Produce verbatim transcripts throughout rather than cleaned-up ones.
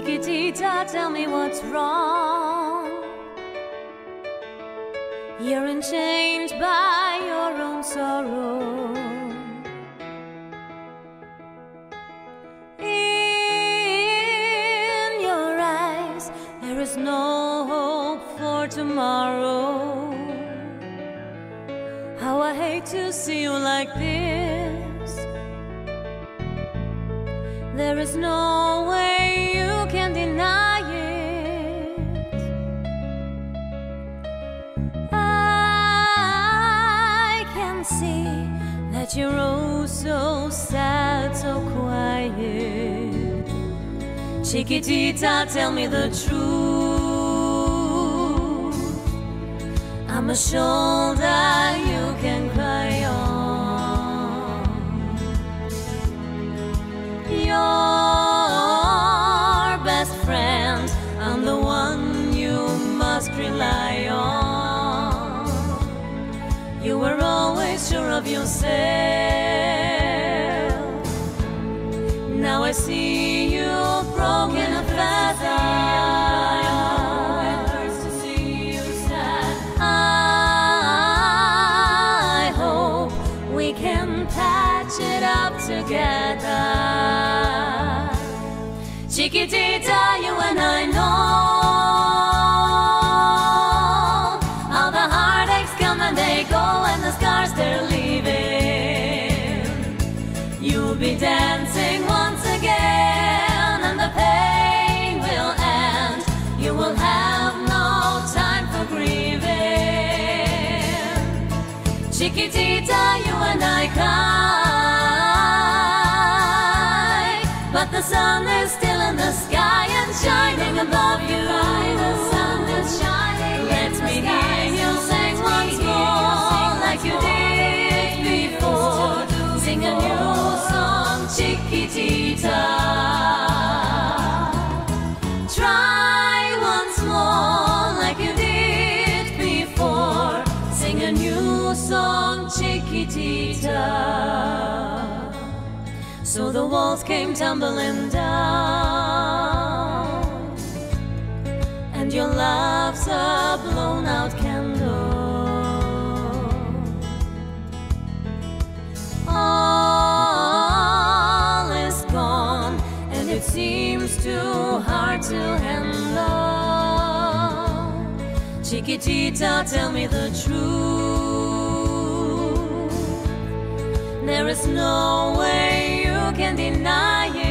Chiquitita, tell me what's wrong. You're enchained by your own sorrow. In your eyes, there is no hope for tomorrow. How I hate to see you like this. There is no way you can deny it. I can see that you're oh so sad, so quiet. Chiquitita, tell me the truth. I'm a shoulder you can cry on. Your best friend, I'm the one you must rely on. You were always sure of yourself. Now I see you broken and feathered. It hurts to see you sad. I hope we can patch it up together. Chiquitita, you and I know how the heartaches come and they go, and the scars they're leaving. You'll be dancing once again, and the pain will end. You will have no time for grieving. Chiquitita, you and I cry, but the sun is still in the sky and shining above you. The sun is shining. Let me hear you sing once more, like you did before. Sing a new song, Chiquitita. Try once more, like you did before. Sing a new song, Chiquitita. So the walls came tumbling down, and your love's a blown out candle. All is gone, and it seems too hard to handle. Chiquitita, tell me the truth. There is no way you can deny it.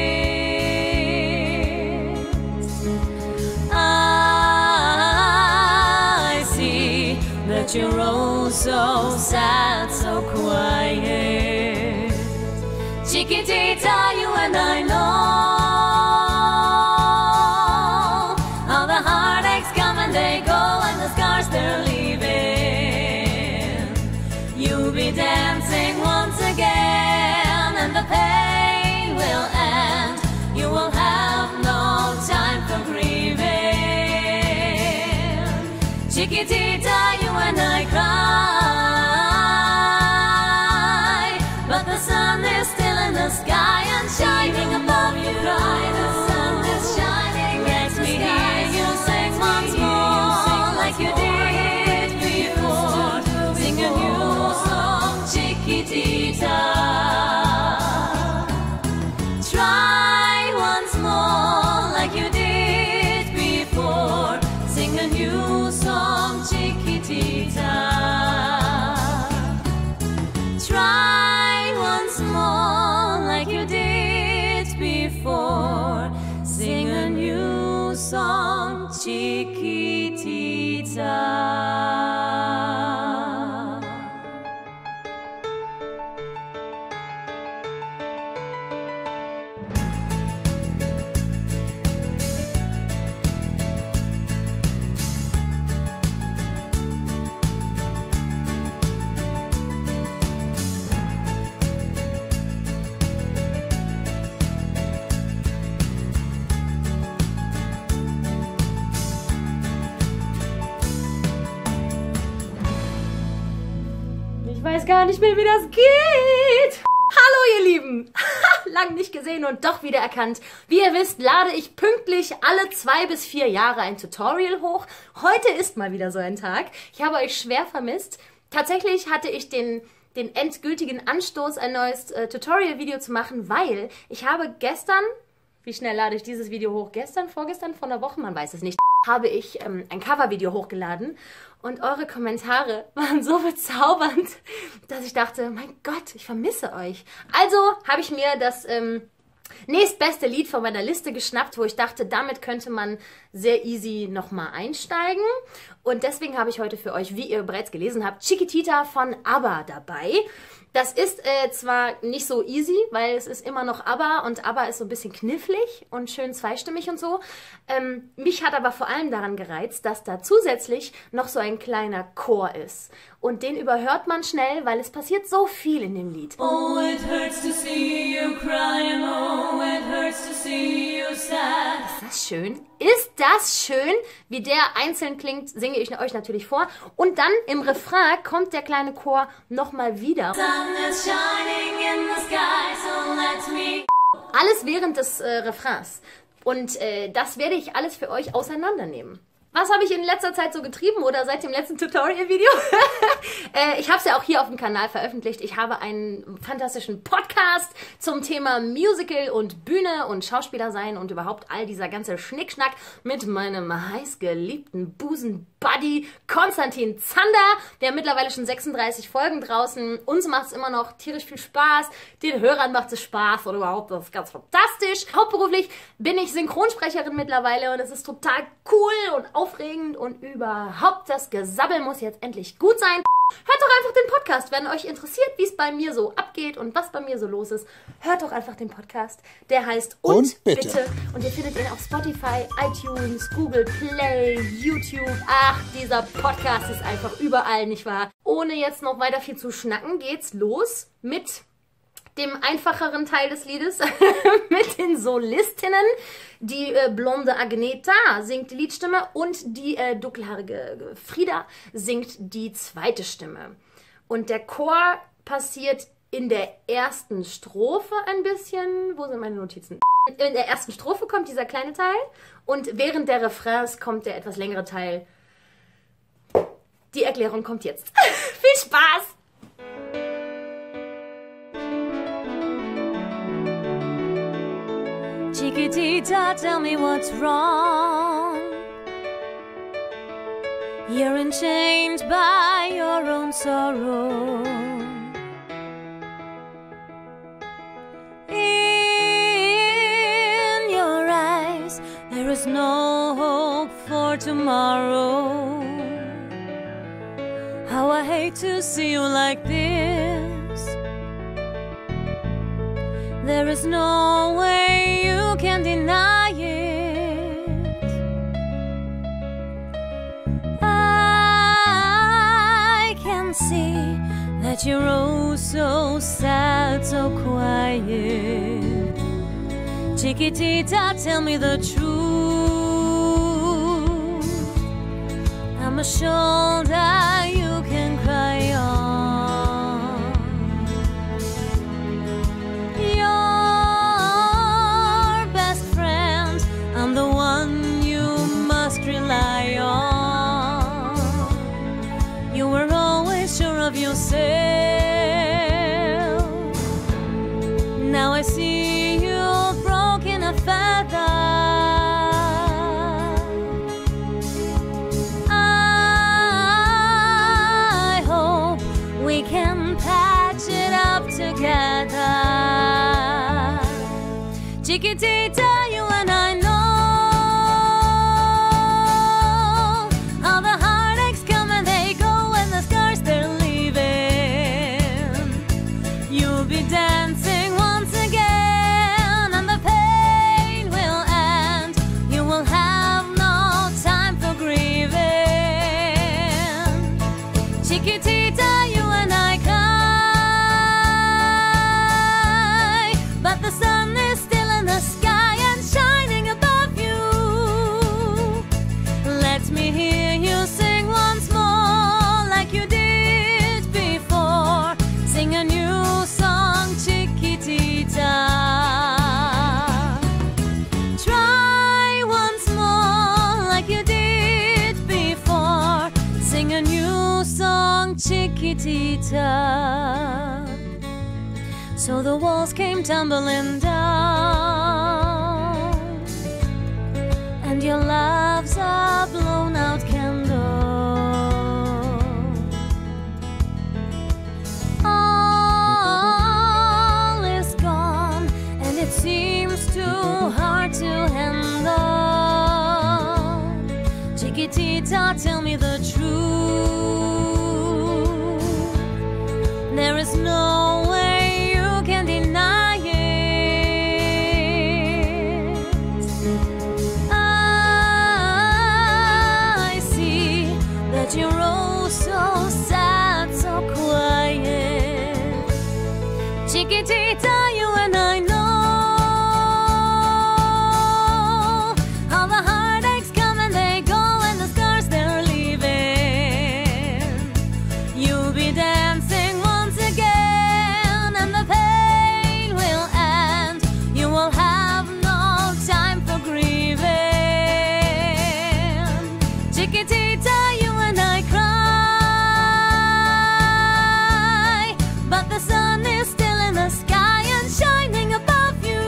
I see that you're oh so sad, so quiet. Chiquitita, you and I know how the heartaches come and they go, and the scars they're leaving. You'll be dancing once again, and the pain will end. You will have no time for grieving. Chiquitita, you and I cry, but the sun is still in the sky and shining above you. The sun is shining. Let me hear you sing once more, like you did before. Sing a new song, Chiquitita. Try once more, like you did before. Sing a new song, Chiquitita. Try once more, like you did before. Sing a new song, Chiquitita. Ich weiß gar nicht mehr, wie das geht. Hallo ihr Lieben, lang nicht gesehen und doch wieder erkannt. Wie ihr wisst, lade ich pünktlich alle zwei bis vier Jahre ein Tutorial hoch. Heute ist mal wieder so ein Tag. Ich habe euch schwer vermisst. Tatsächlich hatte ich den, den endgültigen Anstoß, ein neues äh, Tutorial-Video zu machen, weil ich habe gestern, wie schnell lade ich dieses Video hoch? Gestern, vorgestern, vor einer Woche, man weiß es nicht, habe ich ähm, ein Covervideo hochgeladen und eure Kommentare waren so bezaubernd, dass ich dachte, mein Gott, ich vermisse euch. Also habe ich mir das ähm, nächstbeste Lied von meiner Liste geschnappt, wo ich dachte, damit könnte man sehr easy nochmal einsteigen. Und deswegen habe ich heute für euch, wie ihr bereits gelesen habt, Chiquitita von ABBA dabei. Das ist äh, zwar nicht so easy, weil es ist immer noch ABBA und ABBA ist so ein bisschen knifflig und schön zweistimmig und so. Ähm, mich hat aber vor allem daran gereizt, dass da zusätzlich noch so ein kleiner Chor ist. Und den überhört man schnell, weil es passiert so viel in dem Lied. Oh, it hurts to see you crying, oh, it hurts to see you sad. Ist das schön? Ist das schön? Wie der einzeln klingt, singe ich euch natürlich vor. Und dann im Refrain kommt der kleine Chor nochmal wieder. Sun is shining in the sky, so let me... Alles während des äh, Refrains. Und äh, das werde ich alles für euch auseinandernehmen. Was habe ich in letzter Zeit so getrieben oder seit dem letzten Tutorial-Video? äh, ich habe es ja auch hier auf dem Kanal veröffentlicht. Ich habe einen fantastischen Podcast zum Thema Musical und Bühne und Schauspieler sein und überhaupt all dieser ganze Schnickschnack mit meinem heißgeliebten Busen-Buddy Konstantin Zander. Wir haben mittlerweile schon sechsunddreißig Folgen draußen. Uns macht es immer noch tierisch viel Spaß. Den Hörern macht es Spaß oder überhaupt, das ist ganz fantastisch. Hauptberuflich bin ich Synchronsprecherin mittlerweile und es ist total cool und aufregend und überhaupt, das Gesabbel muss jetzt endlich gut sein. Hört doch einfach den Podcast, wenn euch interessiert, wie es bei mir so abgeht und was bei mir so los ist. Hört doch einfach den Podcast. Der heißt Und, und bitte. bitte. Und ihr findet ihn auf Spotify, iTunes, Google Play, YouTube. Ach, dieser Podcast ist einfach überall, nicht wahr? Ohne jetzt noch weiter viel zu schnacken, geht's los mit dem einfacheren Teil des Liedes, mit den Solistinnen. Die äh, blonde Agneta singt die Liedstimme und die äh, dunkelhaarige Frida singt die zweite Stimme. Und der Chor passiert in der ersten Strophe ein bisschen. Wo sind meine Notizen? In der ersten Strophe kommt dieser kleine Teil und während der Refrains kommt der etwas längere Teil. Die Erklärung kommt jetzt. Viel Spaß! Chiquitita, tell me what's wrong. You're enchained by your own sorrow. In your eyes, there is no hope for tomorrow. How I hate to see you like this. There is no way you can deny it. I can see that you're oh so sad, so quiet. Chiquitita, tell me the truth. I'm a shoulder you can cry on. The one you must rely on. You were always sure of yourself. Now I see you've broken a feather. I hope we can patch it up together. Chiquitita, you and I know dancing once again, and the pain will end. You will have no time for grieving. Chiquitita, you and I cry, but the sun is still in the sky and shining. song, Chiquitita. So the walls came tumbling down, and your love's a blown out candle. All is gone, and it seems too hard to handle. Chiquitita, tell me the truth. There is no way you can deny it. I see that you're oh so sad, so quiet. Chiquitita, you and I know how the heartaches come and they go, and the scars they're leaving. You'll be dancing once again, and the pain will end. You will have no time for grieving. Chiquitita, you and I cry, but the sun is still in the sky and shining above you.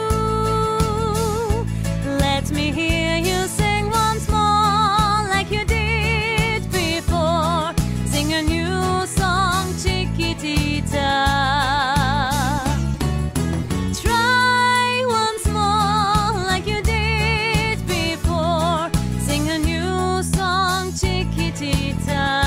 Let me hear you sing once more like you did before. Sing a new song, Chiquitita. Try once more like you did before. Sing a new song, Chiquitita.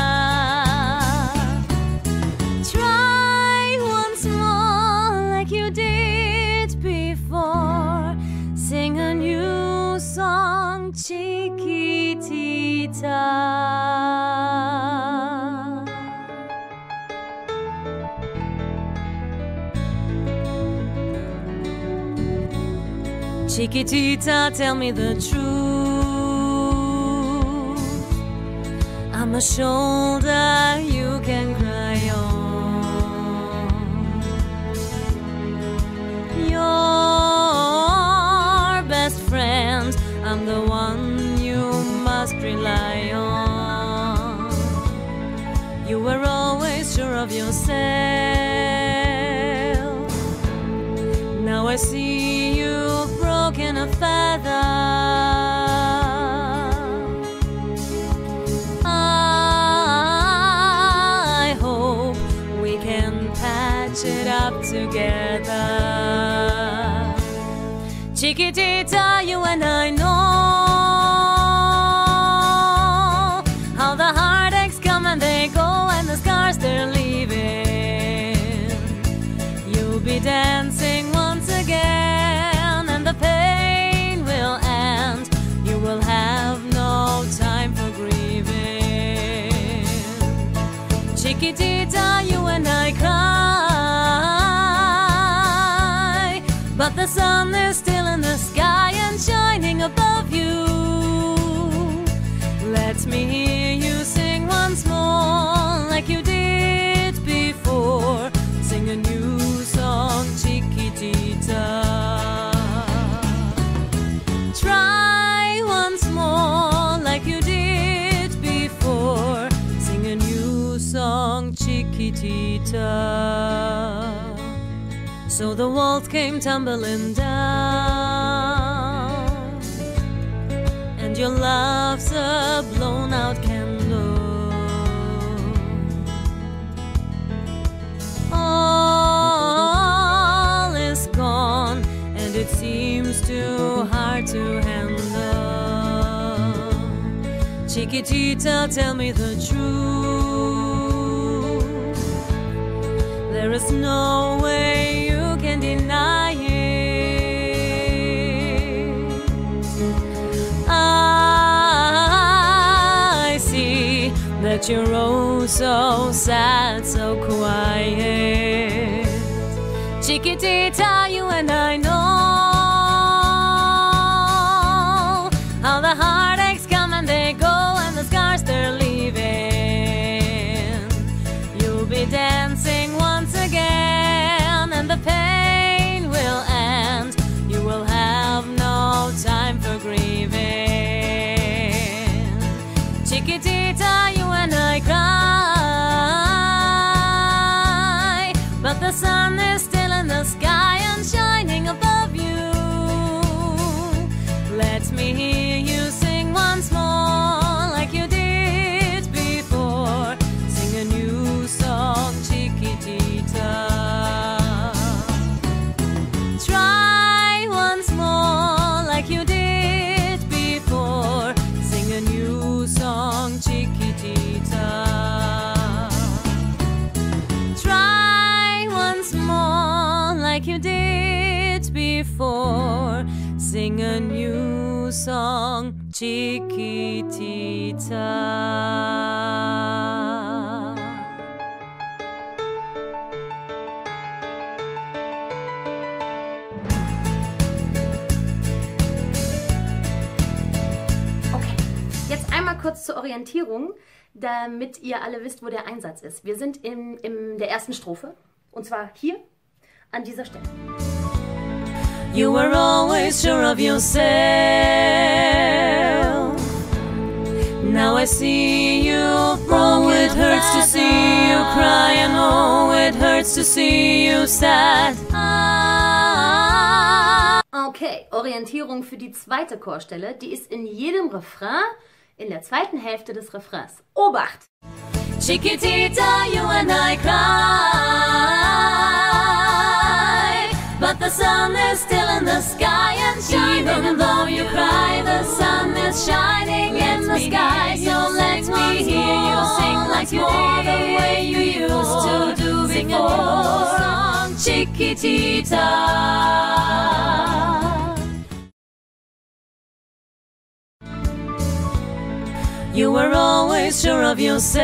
Try once more like you did before. Sing a new song, Chiquitita. Chiquitita, tell me the truth. I'm a shoulder you can cry on. Your best friend, I'm the one you must rely on. You were always sure of yourself. Now I see you've broken a feather. I hope we can patch it up together. Chiquitita, you and I know how the heartaches come and they go, and the scars they're leaving. You'll be dancing once again, and the pain will end. You will have no time for grieving. Chiquitita, you and I cry, but the sun is still in the sky and shining above you. Let me hear you sing once more like you did before. Sing a new song, Chiquitita. Try once more like you did before. Sing a new song, Chiquitita. So the walls came tumbling down, and your love's a blown out candle. All is gone, and it seems too hard to handle. Chiquitita, tell me the truth. There is no way you can deny it. I see that you're oh so sad, so quiet. Chiquitita, you and I know how the heartaches come and they go, and the scars they're leaving. You'll be dancing once again, and the pain will end. You will have no time for grieving. Chiquitita, you and I cry, song, Chiquitita. Jetzt einmal kurz zur Orientierung, damit ihr alle wisst, wo der Einsatz ist. Wir sind in, in der ersten Strophe, und zwar hier, an dieser Stelle. You were always sure of yourself. Now I see you. Oh, it hurts to see you cry, and oh, it hurts to see you sad. Okay, Orientierung für die zweite Chorstelle. Die ist in jedem Refrain, in der zweiten Hälfte des Refrains. Obacht! Chiquitita, you and I cry, but the sun is still in the sky and shining. Even though you cry, the sun is shining in the sky. So let me hear you sing once more the way you used to do before. Chiquitita. You were always sure of yourself.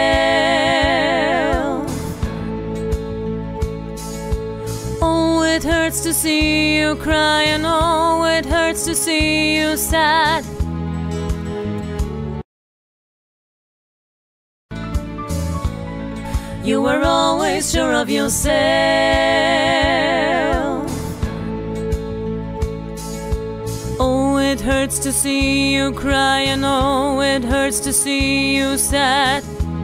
Oh, it hurts to see you cry, and oh, it hurts to see you sad. You were always sure of yourself. Oh, it hurts to see you cry, and oh, it hurts to see you sad.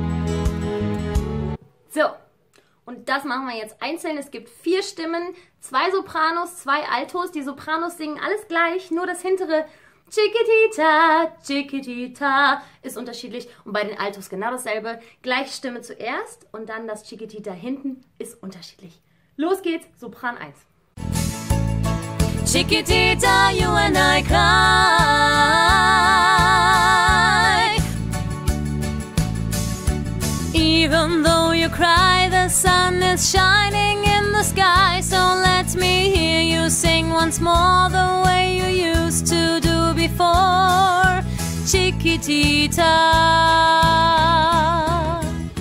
So, und das machen wir jetzt einzeln. Es gibt vier Stimmen, zwei Sopranos, zwei Altos. Die Sopranos singen alles gleich, nur das hintere Chiquitita, Chiquitita ist unterschiedlich. Und bei den Altos genau dasselbe. Gleich Stimme zuerst und dann das Chiquitita hinten ist unterschiedlich. Los geht's, Sopran eins. Chiquitita, you and I cry. Even though you cry, the sun is shining in the sky. So let me hear you sing once more the way you used to do before. Chiquitita.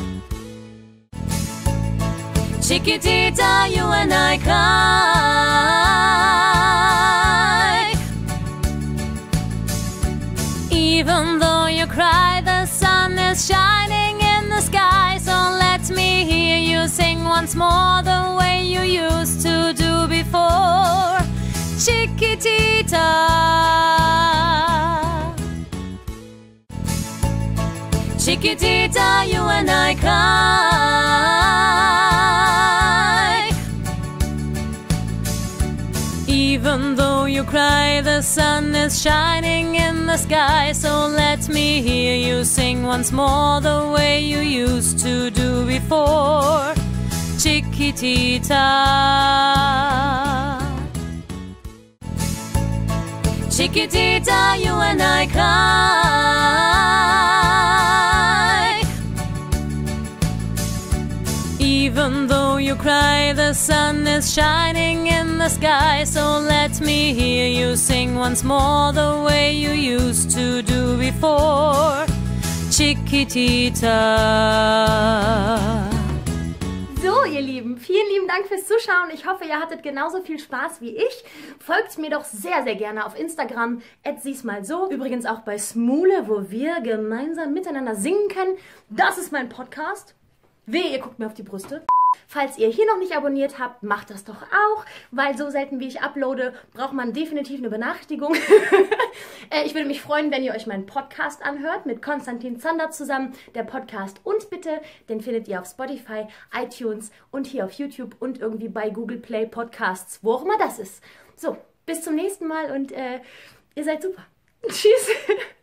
Chiquitita, you and I cry. Even though you cry, the sun is shining in the sky. So let me hear you sing once more the way you used to do before. Chiquitita. Chiquitita, you and I cry. Even though you cry, the sun is shining in the sky. So let me hear you sing once more the way you used to do before. Chiquitita. Chiquitita, you and I cry. Even though you cry, the sun is shining in the sky. So let me hear you sing once more the way you used to do before. Chiquitita. So, ihr Lieben, vielen lieben Dank fürs Zuschauen. Ich hoffe, ihr hattet genauso viel Spaß wie ich. Folgt mir doch sehr, sehr gerne auf Instagram, at siesmalso. Übrigens auch bei Smule, wo wir gemeinsam miteinander singen können. Das ist mein Podcast. Wehe, ihr guckt mir auf die Brüste. Falls ihr hier noch nicht abonniert habt, macht das doch auch, weil so selten wie ich uploade, braucht man definitiv eine Benachrichtigung. Ich würde mich freuen, wenn ihr euch meinen Podcast anhört mit Konstantin Zander zusammen. Der Podcast Und Bitte, den findet ihr auf Spotify, iTunes und hier auf YouTube und irgendwie bei Google Play Podcasts, wo auch immer das ist. So, bis zum nächsten Mal und äh, ihr seid super. Tschüss.